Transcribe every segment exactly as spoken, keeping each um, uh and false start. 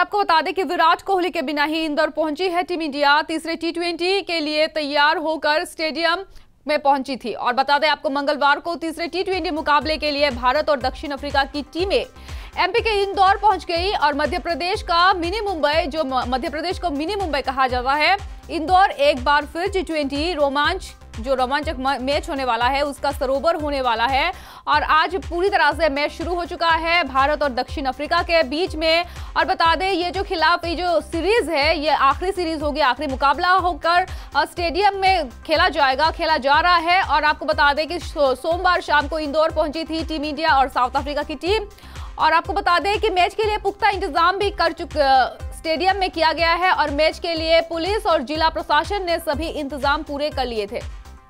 आपको बता दें कि विराट कोहली के बिना ही इंदौर पहुंची है टीम इंडिया। तीसरे टी ट्वेंटी के लिए तैयार होकर स्टेडियम में पहुंची थी। और बता दें आपको, मंगलवार को तीसरे टी ट्वेंटी मुकाबले के लिए भारत और दक्षिण अफ्रीका की टीमें एमपी के इंदौर पहुंच गई। और मध्य प्रदेश का मिनी मुंबई, जो मध्य प्रदेश को मिनी मुंबई कहा जाता है, इंदौर एक बार फिर टी ट्वेंटी रोमांच जो रोमांचक मैच होने वाला है उसका सरोवर होने वाला है। और आज पूरी तरह से मैच शुरू हो चुका है भारत और दक्षिण अफ्रीका के बीच में। और बता दें, ये जो खिलाफ ये जो सीरीज है, ये आखिरी सीरीज होगी, आखिरी मुकाबला होकर स्टेडियम में खेला जाएगा, खेला जा रहा है। और आपको बता दें कि सोमवार शाम को इंदौर पहुंची थी टीम इंडिया और साउथ अफ्रीका की टीम। और आपको बता दें कि मैच के लिए पुख्ता इंतजाम भी कर चुके स्टेडियम में किया गया है। और मैच के लिए पुलिस और जिला प्रशासन ने सभी इंतजाम पूरे कर लिए थे।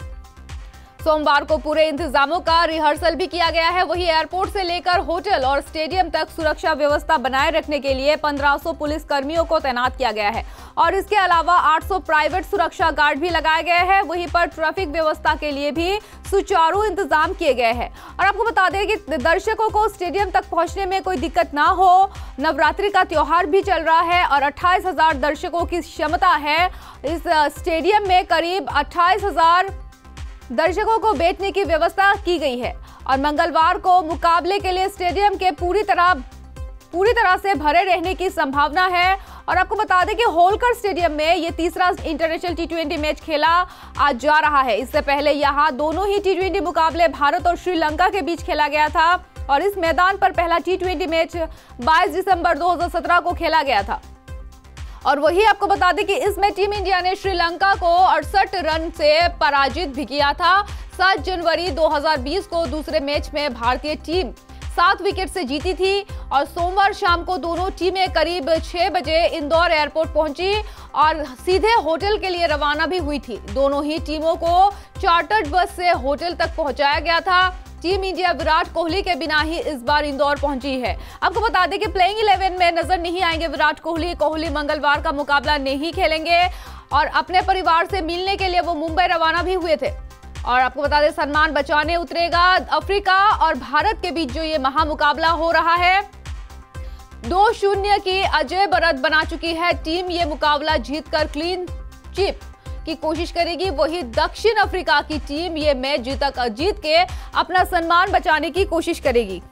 सोमवार को पूरे इंतजामों का रिहर्सल भी किया गया है। वही एयरपोर्ट से लेकर होटल और स्टेडियम तक सुरक्षा व्यवस्था बनाए रखने के लिए पंद्रह सौ पुलिस कर्मियों को तैनात किया गया है। और इसके अलावा आठ सौ प्राइवेट सुरक्षा गार्ड भी लगाए गए हैं। वहीं पर ट्रैफिक व्यवस्था के लिए भी सुचारू इंतजाम किए गए हैं। और आपको बता दें कि दर्शकों को स्टेडियम तक पहुंचने में कोई दिक्कत ना हो। नवरात्रि का त्योहार भी चल रहा है और अट्ठाईस हजार दर्शकों की क्षमता है। इस स्टेडियम में करीब अट्ठाईस हजार दर्शकों को बैठने की व्यवस्था की गई है। और मंगलवार को मुकाबले के लिए स्टेडियम के पूरी तरह पूरी तरह से भरे रहने की संभावना है। और आपको बता दें कि होलकर स्टेडियम में ये तीसरा इंटरनेशनल टी ट्वेंटी मैच खेला आज जा रहा है। इससे पहले यहाँ दोनों ही टी ट्वेंटी मुकाबले भारत और श्रीलंका के बीच खेला गया था। और इस मैदान पर पहला टी ट्वेंटी मैच बाईस दिसंबर दो हजार सत्रह को खेला गया था। और वही आपको बता दें कि इसमें टीम इंडिया ने श्रीलंका को अड़सठ रन से पराजित भी किया था। सात जनवरी दो हजार बीस को दूसरे मैच में भारतीय टीम सात विकेट से जीती थी। और सोमवार शाम को दोनों टीमें करीब छह बजे इंदौर एयरपोर्ट पहुंची और सीधे होटल के लिए रवाना भी हुई थी। दोनों ही टीमों को चार्टर्ड बस से होटल तक पहुंचाया गया था। टीम इंडिया विराट कोहली के बिना ही इस बार इंदौर पहुंची है। आपको बता दें कि प्लेइंग इलेवन में नजर नहीं आएंगे विराट कोहली। कोहली मंगलवार का मुकाबला नहीं खेलेंगे और अपने परिवार से मिलने के लिए वो मुंबई रवाना भी हुए थे। और आपको बता दें, सलमान बचाने उतरेगा। अफ्रीका और भारत के बीच जो ये महामुकाबला हो रहा है, दो शून्य की अजय बरत बना चुकी है टीम। ये मुकाबला जीतकर क्लीन चिप की कोशिश करेगी। वही दक्षिण अफ्रीका की टीम ये मैच जीत जीत के अपना सम्मान बचाने की कोशिश करेगी।